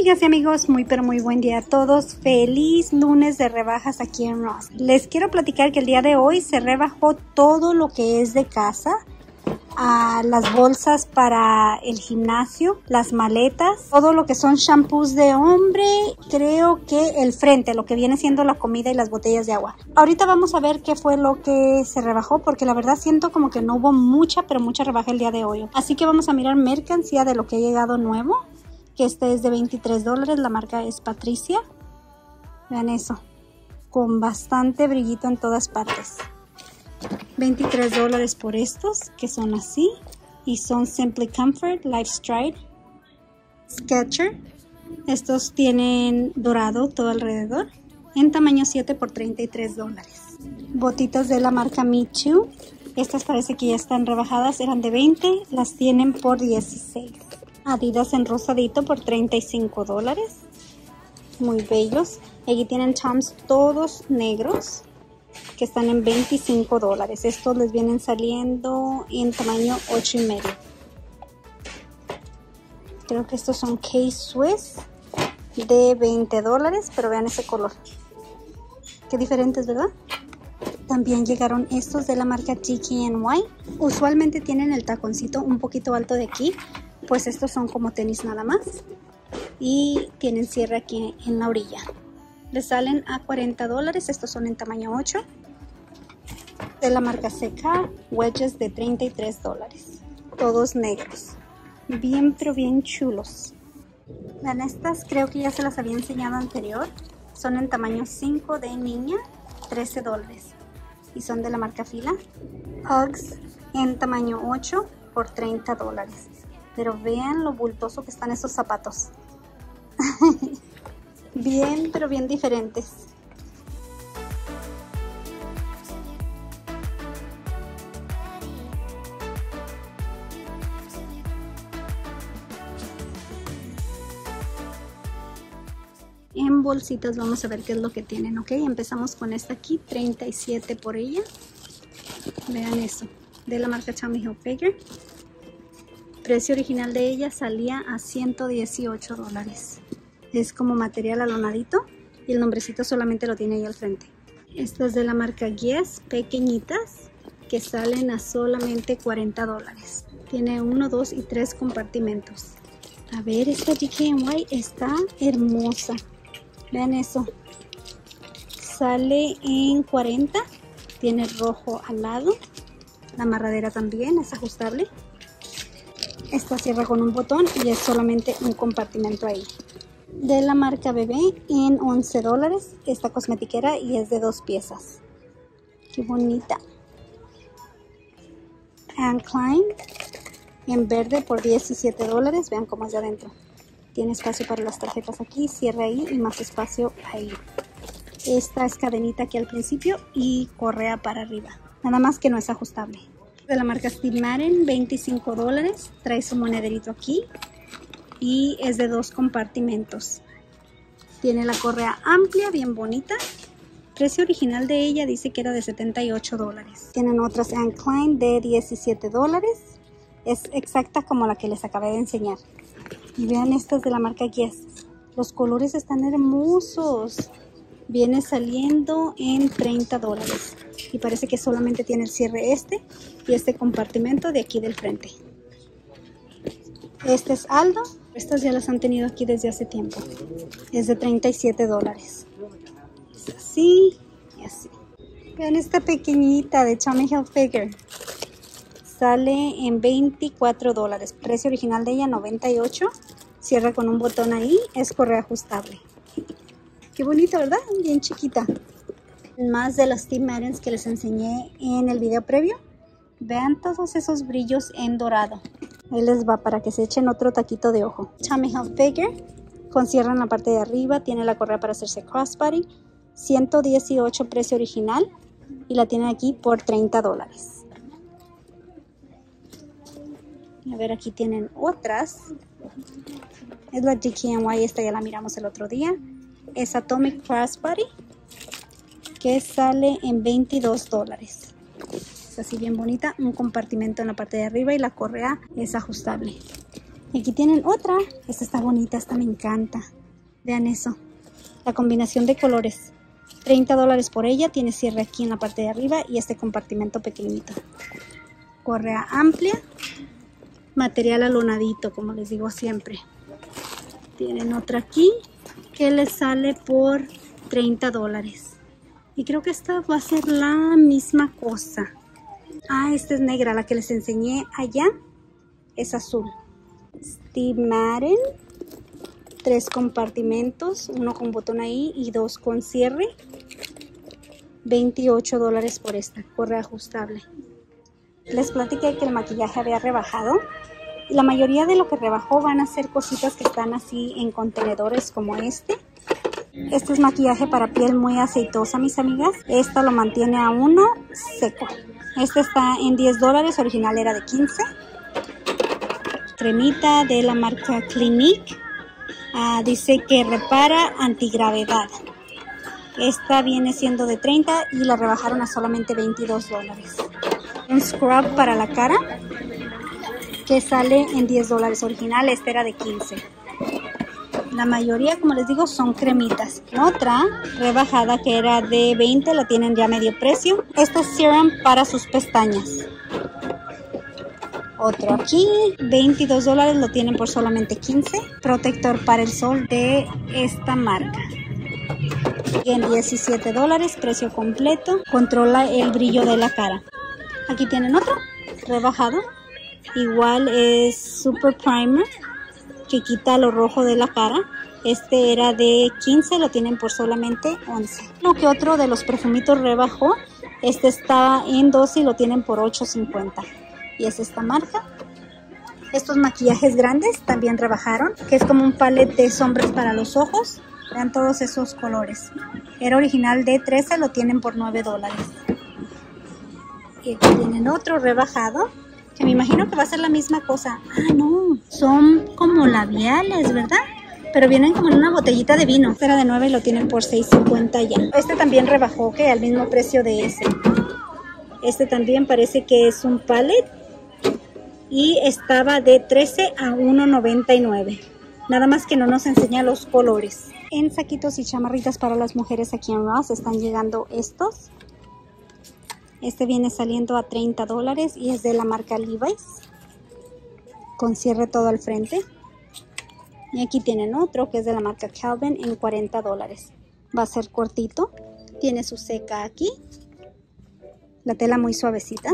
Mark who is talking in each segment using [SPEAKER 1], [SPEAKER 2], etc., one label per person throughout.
[SPEAKER 1] Amigas y amigos, muy pero muy buen día a todos. Feliz lunes de rebajas aquí en Ross. Les quiero platicar que el día de hoy se rebajó todo lo que es de casa. Las bolsas para el gimnasio, las maletas, todo lo que son shampoos de hombre, creo que el frente, lo que viene siendo la comida y las botellas de agua. Ahorita vamos a ver qué fue lo que se rebajó, porque la verdad siento como que no hubo mucha rebaja el día de hoy. Así que vamos a mirar mercancía de lo que ha llegado nuevo, que este es de $23, la marca es Patricia. Vean eso, con bastante brillito en todas partes. $23 por estos, que son así, y son Simply Comfort, Life Stride, Sketcher. Estos tienen dorado todo alrededor, en tamaño 7 por $33. Botitas de la marca Me Too. Estas parece que ya están rebajadas, eran de 20, las tienen por 16. Adidas en rosadito por $35. Muy bellos. Aquí tienen Toms todos negros, que están en $25. Estos les vienen saliendo en tamaño 8,5. Creo que estos son K-Swiss de $20, pero vean ese color. Qué diferentes, ¿verdad? También llegaron estos de la marca DKNY. Usualmente tienen el taconcito un poquito alto de aquí, pues estos son como tenis nada más. Y tienen cierre aquí en la orilla. Les salen a $40, estos son en tamaño 8. De la marca CK, wedges de $33. Todos negros. Bien, pero bien chulos. Vean, estas creo que ya se las había enseñado anterior. Son en tamaño 5 de niña, $13. Y son de la marca Fila. Uggs en tamaño 8 por $30. Pero vean lo bultoso que están esos zapatos. Bien, pero bien diferentes. En bolsitas vamos a ver qué es lo que tienen, ok. Empezamos con esta aquí, $37 por ella. Vean eso, de la marca Tommy Hilfiger. Precio original de ella salía a $118. Es como material alonadito y el nombrecito solamente lo tiene ahí al frente. Estas de la marca Guess, pequeñitas, que salen a solamente $40. Tiene 1, 2 y 3 compartimentos. A ver, esta DKNY está hermosa. Vean eso. Sale en $40. Tiene rojo al lado. La amarradera también es ajustable. Esta cierra con un botón y es solamente un compartimento ahí. De la marca Bebé en $11. Esta cosmetiquera y es de 2 piezas. Qué bonita. Anne Klein en verde por $17. Vean cómo es de adentro. Tiene espacio para las tarjetas aquí, cierre ahí y más espacio ahí. Esta es cadenita aquí al principio y correa para arriba. Nada más que no es ajustable. De la marca Steve Madden, $25. Trae su monederito aquí y es de 2 compartimentos. Tiene la correa amplia, bien bonita. Precio original de ella dice que era de $78. Tienen otras Anne Klein de $17. Es exacta como la que les acabé de enseñar. Y vean estas de la marca Guess. Los colores están hermosos. Viene saliendo en $30. Y parece que solamente tiene el cierre y este compartimento de aquí del frente. Este es Aldo. Estas ya las han tenido aquí desde hace tiempo. Es de $37. Es así y así. Vean esta pequeñita de Tommy Hilfiger. Sale en $24. Precio original de ella $98. Cierra con un botón ahí. Es correa ajustable. Qué bonita, ¿verdad? Bien chiquita. Más de las Steve Maddens que les enseñé en el video previo. Vean todos esos brillos en dorado. Ahí les va para que se echen otro taquito de ojo. Tommy Hilfiger con cierre en la parte de arriba. Tiene la correa para hacerse crossbody. $118 precio original. Y la tienen aquí por $30. A ver, aquí tienen otras. Es la DKNY, esta ya la miramos el otro día. Es Atomic Crossbody, que sale en $22. Es así bien bonita, un compartimento en la parte de arriba y la correa es ajustable. Y aquí tienen otra. Esta está bonita, esta me encanta. Vean eso. La combinación de colores. $30 por ella. Tiene cierre aquí en la parte de arriba y este compartimento pequeñito. Correa amplia. Material alonadito, como les digo siempre. Tienen otra aquí que les sale por $30. Y creo que esta va a ser la misma cosa. Ah, esta es negra. La que les enseñé allá es azul. Steve Madden. 3 compartimentos. Uno con botón ahí y 2 con cierre. $28 por esta. Correa ajustable. Les platiqué que el maquillaje había rebajado. Y la mayoría de lo que rebajó van a ser cositas que están así en contenedores como este. Este es maquillaje para piel muy aceitosa, mis amigas. Esta lo mantiene a uno seco. Este está en $10, original era de 15. Cremita de la marca Clinique. Dice que repara antigravedad. Esta viene siendo de 30 y la rebajaron a solamente $22. Un scrub para la cara que sale en $10 original. Este era de 15. La mayoría, como les digo, son cremitas. Otra rebajada que era de 20 la tienen ya a medio precio. Este es serum para sus pestañas. Otro aquí, $22 lo tienen por solamente 15. Protector para el sol de esta marca. En $17, precio completo. Controla el brillo de la cara. Aquí tienen otro rebajado. Igual es Super Primer que quita lo rojo de la cara. Este era de 15, lo tienen por solamente 11. Lo que otro de los perfumitos rebajó. Este estaba en 12 y lo tienen por $8.50. Y es esta marca. Estos maquillajes grandes también rebajaron, que es como un palette de sombras para los ojos. Vean todos esos colores. Era original de 13, lo tienen por $9. Y aquí tienen otro rebajado, que me imagino que va a ser la misma cosa. Ah, no, son como labiales, ¿verdad? Pero vienen como en una botellita de vino. Este era de 9 y lo tienen por $6.50 ya. Este también rebajó, que al mismo precio de ese. Este también parece que es un palette. Y estaba de 13 a $1.99. Nada más que no nos enseña los colores. En saquitos y chamarritas para las mujeres aquí en Ross están llegando estos. Este viene saliendo a $30 y es de la marca Levi's. Con cierre todo al frente. Y aquí tienen otro que es de la marca Calvin en $40. Va a ser cortito. Tiene su seca aquí. La tela muy suavecita.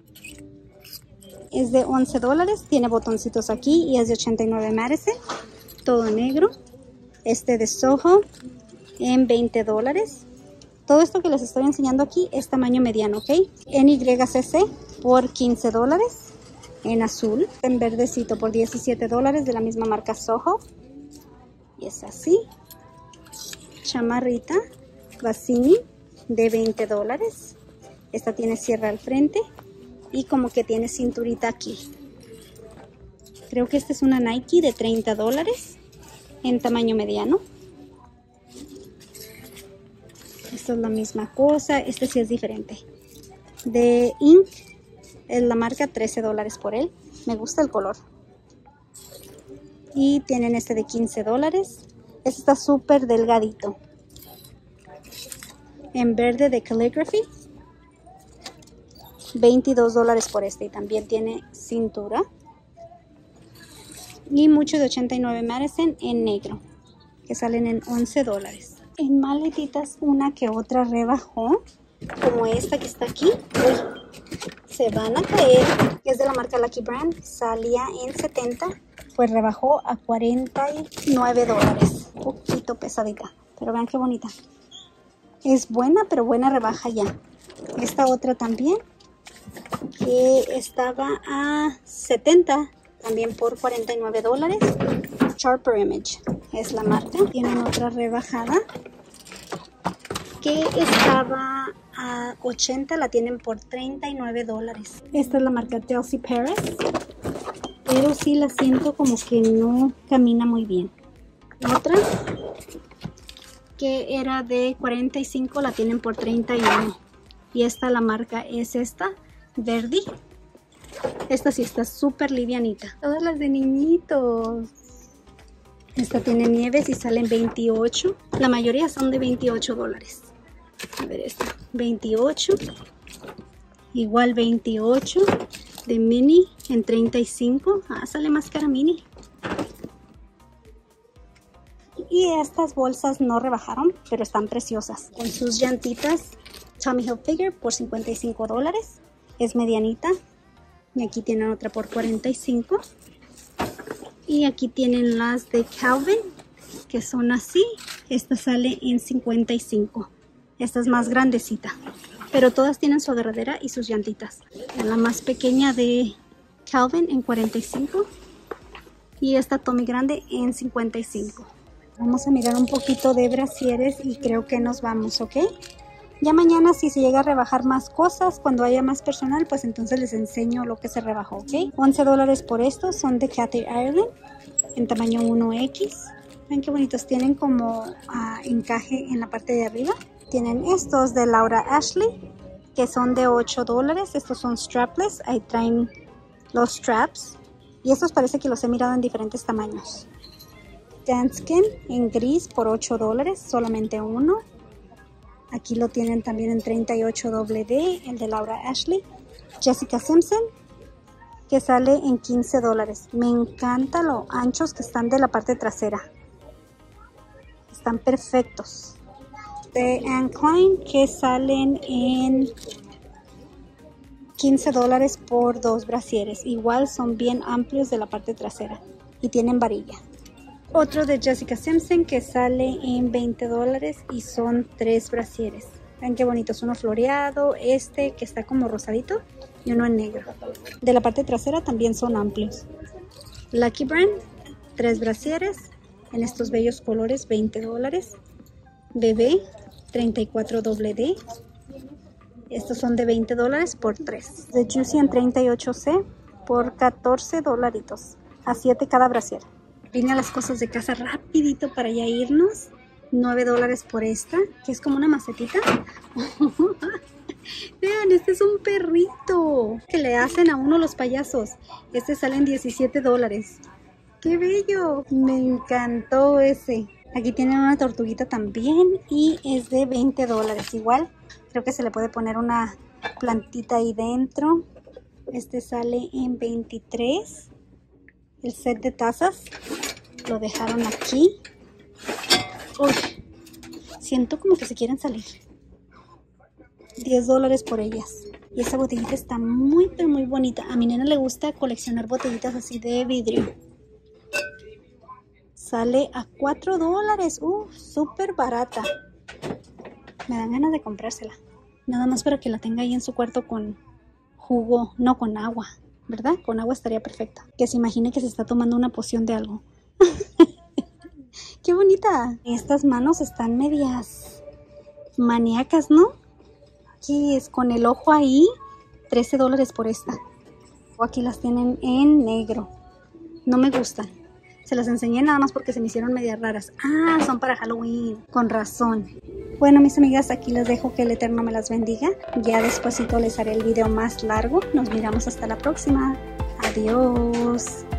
[SPEAKER 1] Es de $11. Tiene botoncitos aquí y es de 89 Madison. Todo negro. Este de Soho en $20. Todo esto que les estoy enseñando aquí es tamaño mediano, ¿ok? NYCC por $15. En azul. En verdecito por $17 de la misma marca Soho. Y es así. Chamarrita Bassini de $20. Esta tiene cierre al frente. Y como que tiene cinturita aquí. Creo que esta es una Nike de $30 en tamaño mediano. Esta es la misma cosa. Este sí es diferente. De Ink es la marca, $13 por él. Me gusta el color. Y tienen este de $15. Este está súper delgadito. En verde de Calligraphy. $22 por este y también tiene cintura. Y mucho de 89 Madison en negro, que salen en $11. En maletitas una que otra rebajó, como esta que está aquí. Uy, se van a caer. Es de la marca Lucky Brand, salía en $70, pues rebajó a $49. Un poquito pesadita, pero vean qué bonita. Es buena, pero buena rebaja ya. Esta otra también, que estaba a $70, también por $49. Sharper Image es la marca. Tienen otra rebajada que estaba a $80, la tienen por $39. Esta es la marca Chelsea Paris, pero sí la siento como que no camina muy bien. Otra que era de $45, la tienen por $31. Y esta, la marca es esta, Verdi. Esta sí está súper livianita. Todas las de niñitos. Esta tiene nieves y salen 28. La mayoría son de 28 dólares. A ver esta. 28. Igual 28. De mini en 35. Ah, sale más cara mini. Y estas bolsas no rebajaron, pero están preciosas. Con sus llantitas Tommy Hilfiger por 55 dólares. Es medianita. Y aquí tienen otra por 45. Y aquí tienen las de Calvin, que son así. Esta sale en 55. Esta es más grandecita. Pero todas tienen su agarradera y sus llantitas. La más pequeña de Calvin en 45. Y esta Tommy grande en 55. Vamos a mirar un poquito de brasieres y creo que nos vamos, ¿ok? Ya mañana si se llega a rebajar más cosas, cuando haya más personal, pues entonces les enseño lo que se rebajó, ¿ok? 11 dólares por estos, son de Cathay Ireland, en tamaño 1X. Ven qué bonitos, tienen como encaje en la parte de arriba. Tienen estos de Laura Ashley, que son de 8 dólares. Estos son strapless, ahí traen los straps. Y estos parece que los he mirado en diferentes tamaños. Danskin en gris por 8 dólares, solamente uno. Aquí lo tienen también en 38 DD, el de Laura Ashley. Jessica Simpson, que sale en 15 dólares. Me encanta lo anchos que están de la parte trasera. Están perfectos. De Anne Klein, que salen en 15 dólares por 2 brasieres. Igual son bien amplios de la parte trasera y tienen varilla. Otro de Jessica Simpson que sale en 20 dólares y son 3 brasieres. Ven qué bonitos, uno floreado, este que está como rosadito y uno en negro. De la parte trasera también son amplios. Lucky Brand, 3 brasieres en estos bellos colores, 20 dólares. Bebé, 34 DD. Estos son de 20 dólares por 3. De Juicy en 38C por 14 dolaritos. A 7 cada brasier. Vine a las cosas de casa rapidito para ya irnos. 9 dólares por esta, que es como una macetita. Vean, este es un perrito que le hacen a uno los payasos. Este sale en 17 dólares. ¡Qué bello! Me encantó ese. Aquí tienen una tortuguita también y es de 20 dólares. Igual, creo que se le puede poner una plantita ahí dentro. Este sale en 23. El set de tazas lo dejaron aquí. Uy, siento como que se quieren salir. 10 dólares por ellas. Y esta botellita está muy, pero muy bonita. A mi nena le gusta coleccionar botellitas así de vidrio. Sale a 4 dólares. Súper barata. Me dan ganas de comprársela. Nada más para que la tenga ahí en su cuarto con jugo, no con agua. ¿Verdad? Con agua estaría perfecta. Que se imagine que se está tomando una poción de algo. ¡Qué bonita! Estas manos están medias maníacas, ¿no? ¿Qué es? Con el ojo ahí, 13 dólares por esta. Aquí las tienen en negro. No me gustan. Se las enseñé nada más porque se me hicieron medias raras. Ah, son para Halloween. Con razón. Bueno, mis amigas, aquí les dejo, que el Eterno me las bendiga. Ya despuesito les haré el video más largo. Nos miramos hasta la próxima. Adiós.